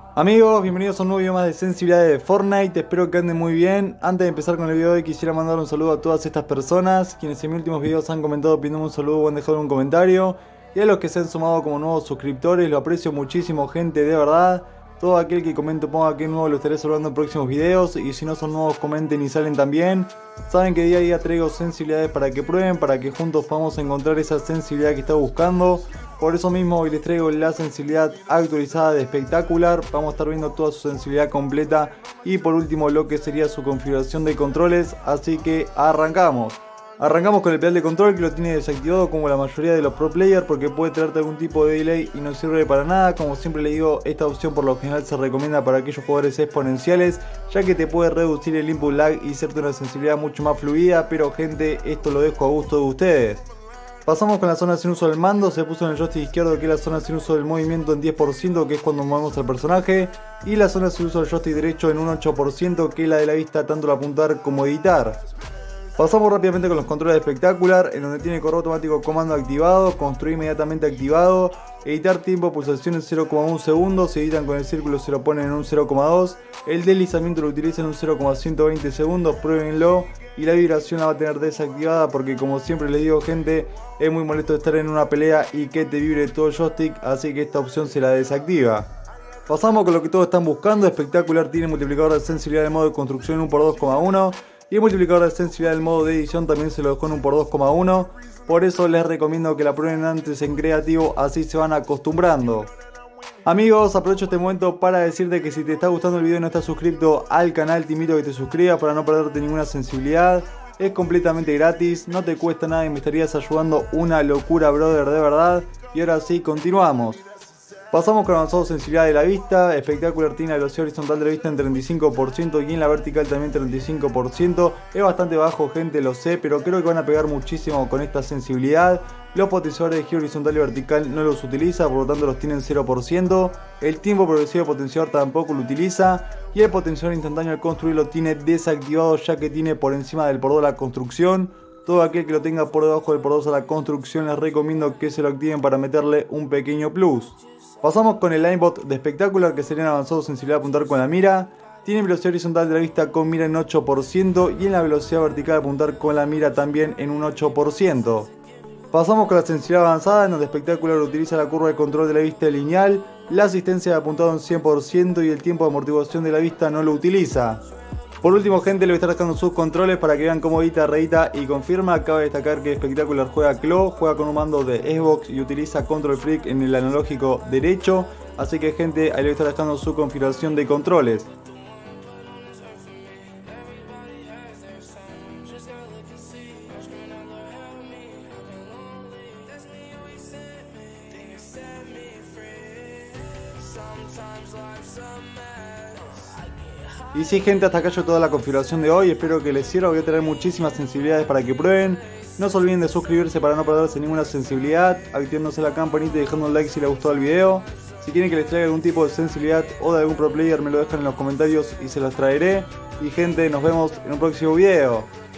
Amigos, bienvenidos a un nuevo video más de sensibilidad de Fortnite, espero que anden muy bien. Antes de empezar con el video de hoy quisiera mandar un saludo a todas estas personas quienes en mis últimos videos han comentado pidiéndome un saludo o han dejado un comentario. Y a los que se han sumado como nuevos suscriptores, lo aprecio muchísimo, gente, de verdad. Todo aquel que comente o ponga que es nuevo lo estaré saludando en próximos videos. Y si no son nuevos, comenten y salen también. Saben que día a día traigo sensibilidades para que prueben, para que juntos podamos encontrar esa sensibilidad que está buscando. Por eso mismo hoy les traigo la sensibilidad actualizada de Spectacular. Vamos a estar viendo toda su sensibilidad completa. Y por último lo que sería su configuración de controles. Así que arrancamos. Arrancamos con el pedal de control, que lo tiene desactivado como la mayoría de los pro players porque puede traerte algún tipo de delay y no sirve para nada. Como siempre le digo, esta opción por lo general se recomienda para aquellos jugadores exponenciales, ya que te puede reducir el input lag y hacerte una sensibilidad mucho más fluida. Pero gente, esto lo dejo a gusto de ustedes. Pasamos con la zona sin uso del mando. Se puso en el joystick izquierdo, que es la zona sin uso del movimiento, en 10%, que es cuando movemos al personaje. Y la zona sin uso del joystick derecho en un 8%, que es la de la vista, tanto al apuntar como editar. Pasamos rápidamente con los controles de Spectacular, en donde tiene correo automático comando activado, construir inmediatamente activado, editar tiempo pulsación en 0,1 segundos, se editan con el círculo, se lo ponen en un 0,2, el deslizamiento lo utilizan en un 0,120 segundos, pruébenlo, y la vibración la va a tener desactivada porque, como siempre les digo, gente, es muy molesto estar en una pelea y que te vibre todo el joystick, así que esta opción se la desactiva. Pasamos con lo que todos están buscando. Spectacular tiene multiplicador de sensibilidad de modo de construcción en 1x2,1. Y el multiplicador de sensibilidad del modo de edición también se lo dejó en 1x2,1. Por eso les recomiendo que la prueben antes en creativo, así se van acostumbrando. Amigos, aprovecho este momento para decirte que si te está gustando el video y no estás suscrito al canal, te invito a que te suscribas para no perderte ninguna sensibilidad. Es completamente gratis, no te cuesta nada y me estarías ayudando una locura, brother, de verdad. Y ahora sí, continuamos. Pasamos con avanzado sensibilidad de la vista. Spectacular tiene la velocidad horizontal de la vista en 35% y en la vertical también 35%. Es bastante bajo, gente, lo sé, pero creo que van a pegar muchísimo con esta sensibilidad. Los potenciadores de giro horizontal y vertical no los utiliza, por lo tanto los tienen 0%. El tiempo progresivo de potenciador tampoco lo utiliza. Y el potenciador instantáneo al construir lo tiene desactivado, ya que tiene por encima del por 2 la construcción. Todo aquel que lo tenga por debajo del por 2 a la construcción, les recomiendo que se lo activen para meterle un pequeño plus. Pasamos con el Linebot de Spectacular, que sería en avanzado sensibilidad de apuntar con la mira. Tiene velocidad horizontal de la vista con mira en 8% y en la velocidad vertical de apuntar con la mira también en un 8%. Pasamos con la sensibilidad avanzada, en donde Spectacular utiliza la curva de control de la vista lineal, la asistencia de apuntado en 100% y el tiempo de amortiguación de la vista no lo utiliza. Por último, gente, le voy a estar dejando sus controles para que vean cómo edita, reedita y confirma. Acaba de destacar que Spectacular juega Claw, juega con un mando de Xbox y utiliza Control Freak en el analógico derecho. Así que, gente, ahí le voy a estar dejando su configuración de controles. Y sí, gente, hasta acá yo toda la configuración de hoy. Espero que les sirva. Voy a tener muchísimas sensibilidades para que prueben. No se olviden de suscribirse para no perderse ninguna sensibilidad, activándose la campanita y dejando un like si les gustó el video. Si quieren que les traiga algún tipo de sensibilidad o de algún pro player, me lo dejan en los comentarios y se las traeré. Y, gente, nos vemos en un próximo video.